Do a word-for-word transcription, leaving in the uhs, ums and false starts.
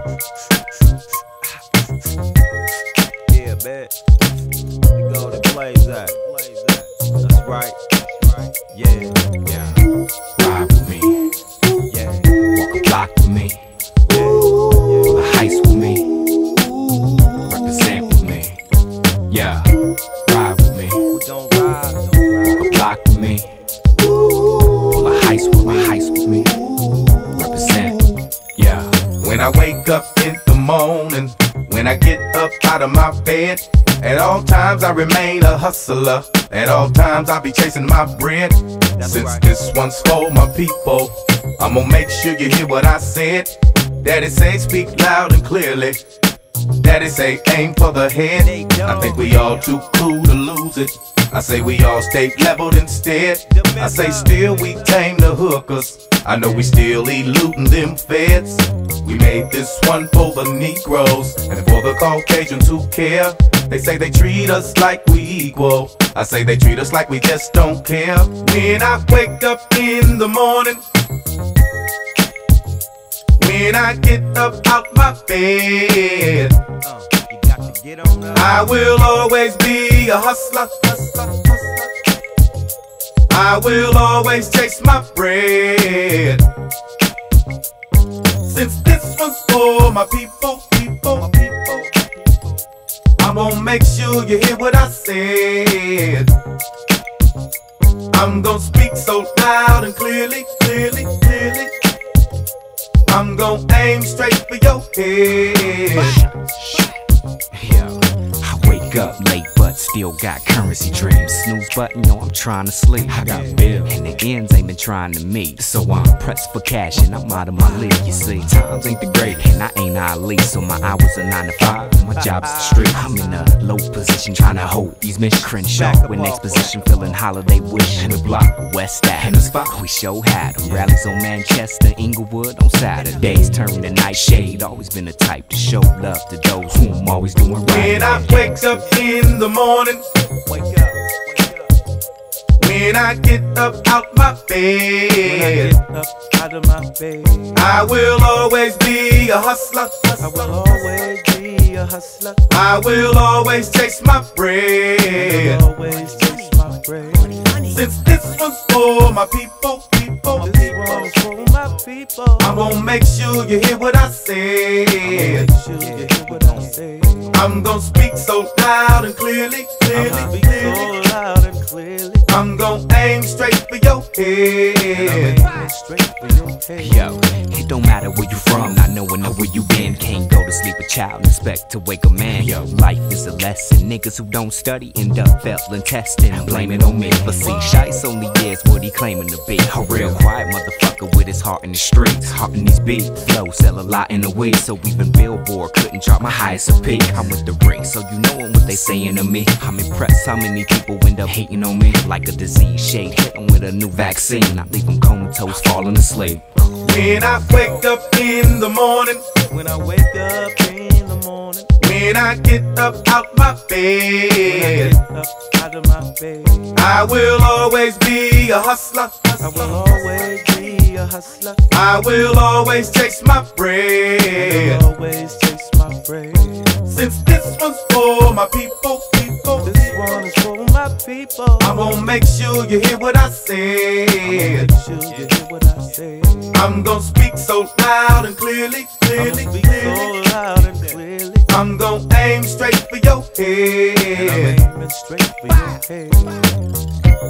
Yeah, man. We go to Blaze that. That's right. Yeah, yeah. Ride with me. Yeah. Walk a block with me. Yeah. Pull a heist with me. Represent with me. Yeah. Ride with me. We gon' ride. Walk a block with me. Pull a heist with me. Heist with me. Represent. Yeah. When I wake up in the morning, when I get up out of my bed, at all times I remain a hustler. At all times I be chasing my bread. That's Since right. this one's for my people, I'm gonna make sure you hear what I said. Daddy say speak loud and clearly. Daddy say aim for the head. I think we all too cool to lose it. I say we all stay leveled instead. I say still we tame the hookers. I know we still eluding them feds. We made this one for the Negroes and for the Caucasians who care. They say they treat us like we equal. I say they treat us like we just don't care. When I wake up in the morning, when I get up out my bed, Uh, you got to get on up. I will always be a hustler, hustler, hustler. I will always chase my bread. Since this one's for my people, people, my people, I'm gonna make sure you hear what I said. I'm gonna speak so loud and clearly, clearly, clearly. I'm gonna aim straight for your head. Yo, I wake up late but still got currency dreams. Snooze button, yo, I'm trying to sleep. I got bills and the ends ain't been trying to meet. So I'm pressed for cash and I'm out of my league, you see. Times ain't the great and I ain't Ali, so my hours are nine to five. My job's the street. I'm in a low position trying to hold these missions. Crenshaw with next position, feeling holiday wish. In the block, West Ave, in the spot we show had 'em. Rallies on Manchester, Inglewood on Saturdays. Turn the night shade, always been the type to show love to those who I'm always doing right. When I wake up in the morning, Wake up. Wake up. when I get up out my When I bed, get up out of my bed, I will always be a hustler, I hustler. will always be a hustler. I will always chase my I bread. will always chase my bread. Since this one's for my people, people, my This people, one's for my people. I'm gonna make sure you hear what I said. Make sure you hear what I say. I'm gonna speak so loud and clearly, I'ma clearly, speak clearly. so loud and clearly. I'm gonna aim straight for your head. Aiming straight for your head. Yo, it don't matter where you from, not knowing know where you been. Can't go to sleep a child and expect to wake a man. Yo, life is a lesson. Niggas who don't study end up failing testing. Blame it on me. But see, Shice only is what he claiming to be. A real quiet motherfucker with his heart in the streets. Heart in these beats. Flow sell a lot in the weed. So even Billboard couldn't drop my highest of peak. I'm with the ring, so you know what they saying to me. I'm impressed how many people end up hating on me. Like a disease shade, hit 'em with a new vaccine. I leave them comatose, falling asleep. When I wake up in the morning, When I wake up in the morning, when I get up out my when I bed, get up out of my bed, I will always be a hustler, I hustler. will always be a hustler. I will always chase my I bread. will always chase my bread. Since this one's for my people, people, This one is for my people. I'm gonna make sure you hear what I I'ma said. make sure you hear what I say. I'm gonna speak so loud and clearly, I'ma clearly, speak so clearly. loud and clearly. I'm gonna aim straight for your And I'm head. aiming straight for your head.